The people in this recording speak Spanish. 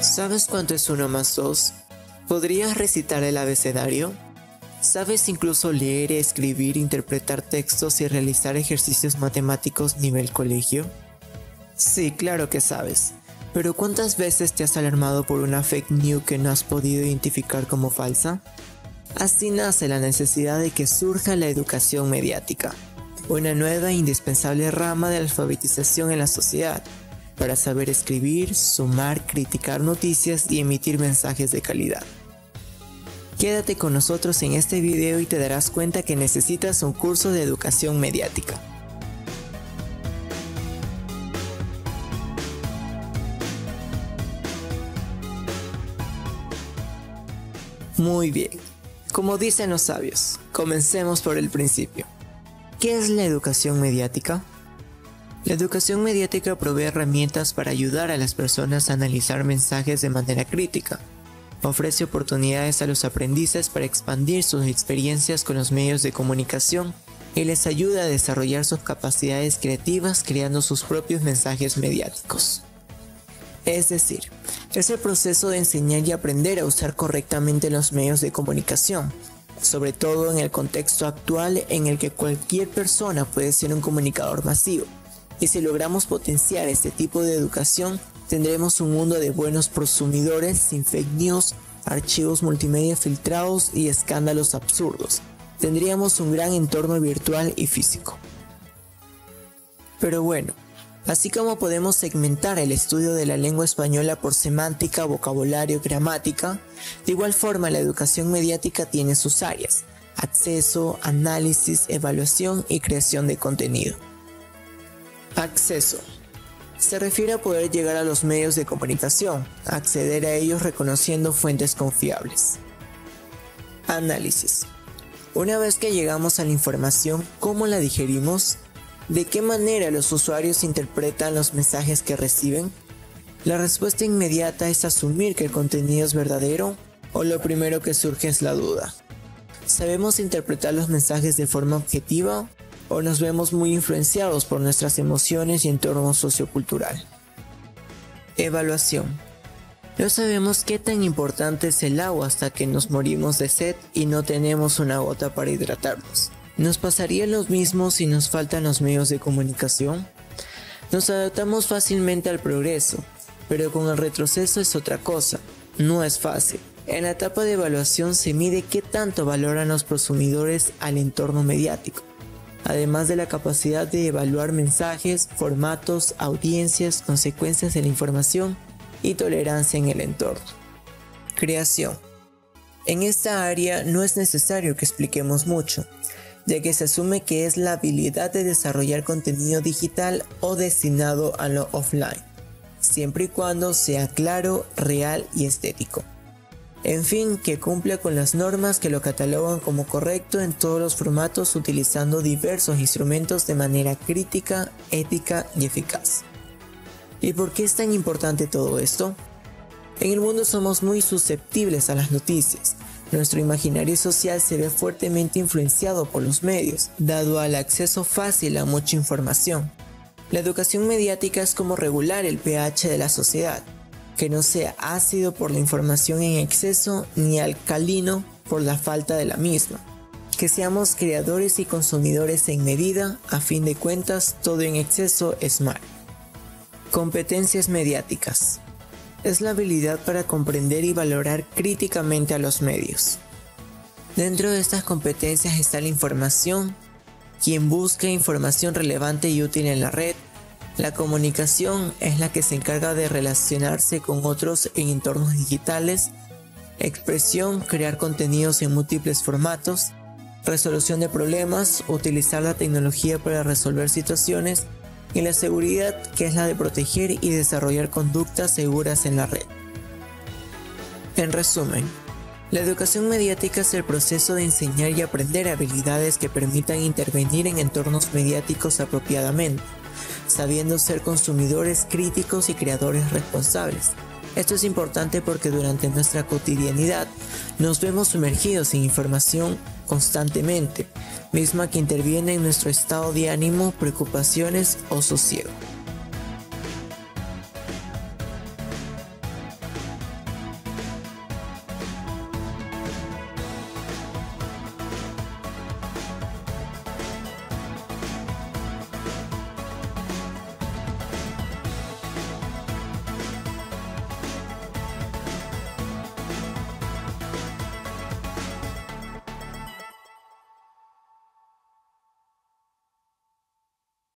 ¿Sabes cuánto es 1 más 2? ¿Podrías recitar el abecedario? ¿Sabes incluso leer, escribir, interpretar textos y realizar ejercicios matemáticos nivel colegio? Sí, claro que sabes. Pero ¿cuántas veces te has alarmado por una fake news que no has podido identificar como falsa? Así nace la necesidad de que surja la educación mediática, una nueva e indispensable rama de la alfabetización en la sociedad, para saber escribir, sumar, criticar noticias y emitir mensajes de calidad. Quédate con nosotros en este video y te darás cuenta que necesitas un curso de educación mediática. Muy bien, como dicen los sabios, comencemos por el principio. ¿Qué es la educación mediática? La educación mediática provee herramientas para ayudar a las personas a analizar mensajes de manera crítica. Ofrece oportunidades a los aprendices para expandir sus experiencias con los medios de comunicación y les ayuda a desarrollar sus capacidades creativas creando sus propios mensajes mediáticos. Es decir, es el proceso de enseñar y aprender a usar correctamente los medios de comunicación, sobre todo en el contexto actual en el que cualquier persona puede ser un comunicador masivo. Y si logramos potenciar este tipo de educación, tendremos un mundo de buenos prosumidores sin fake news, archivos multimedia filtrados y escándalos absurdos. Tendríamos un gran entorno virtual y físico. Pero bueno, así como podemos segmentar el estudio de la lengua española por semántica, vocabulario, gramática, de igual forma la educación mediática tiene sus áreas: acceso, análisis, evaluación y creación de contenido. Acceso. Se refiere a poder llegar a los medios de comunicación, acceder a ellos reconociendo fuentes confiables. Análisis. Una vez que llegamos a la información, ¿cómo la digerimos? ¿De qué manera los usuarios interpretan los mensajes que reciben? ¿La respuesta inmediata es asumir que el contenido es verdadero? ¿O lo primero que surge es la duda? ¿Sabemos interpretar los mensajes de forma objetiva? ¿O nos vemos muy influenciados por nuestras emociones y entorno sociocultural? Evaluación. No sabemos qué tan importante es el agua hasta que nos morimos de sed y no tenemos una gota para hidratarnos. ¿Nos pasaría lo mismo si nos faltan los medios de comunicación? Nos adaptamos fácilmente al progreso, pero con el retroceso es otra cosa. No es fácil. En la etapa de evaluación se mide qué tanto valoran los prosumidores al entorno mediático, además de la capacidad de evaluar mensajes, formatos, audiencias, consecuencias de la información y tolerancia en el entorno. Creación. En esta área no es necesario que expliquemos mucho, ya que se asume que es la habilidad de desarrollar contenido digital o destinado a lo offline, siempre y cuando sea claro, real y estético. En fin, que cumpla con las normas que lo catalogan como correcto en todos los formatos utilizando diversos instrumentos de manera crítica, ética y eficaz. ¿Y por qué es tan importante todo esto? En el mundo somos muy susceptibles a las noticias. Nuestro imaginario social se ve fuertemente influenciado por los medios, dado al acceso fácil a mucha información. La educación mediática es como regular el pH de la sociedad, que no sea ácido por la información en exceso ni alcalino por la falta de la misma. Que seamos creadores y consumidores en medida, a fin de cuentas todo en exceso es mal. Competencias mediáticas. Es la habilidad para comprender y valorar críticamente a los medios. Dentro de estas competencias está la información, quien busca información relevante y útil en la red. La comunicación es la que se encarga de relacionarse con otros en entornos digitales. Expresión, crear contenidos en múltiples formatos. Resolución de problemas, utilizar la tecnología para resolver situaciones. Y la seguridad, que es la de proteger y desarrollar conductas seguras en la red. En resumen, la educación mediática es el proceso de enseñar y aprender habilidades que permitan intervenir en entornos mediáticos apropiadamente, sabiendo ser consumidores críticos y creadores responsables. Esto es importante porque durante nuestra cotidianidad nos vemos sumergidos en información constantemente, misma que interviene en nuestro estado de ánimo, preocupaciones o sosiego.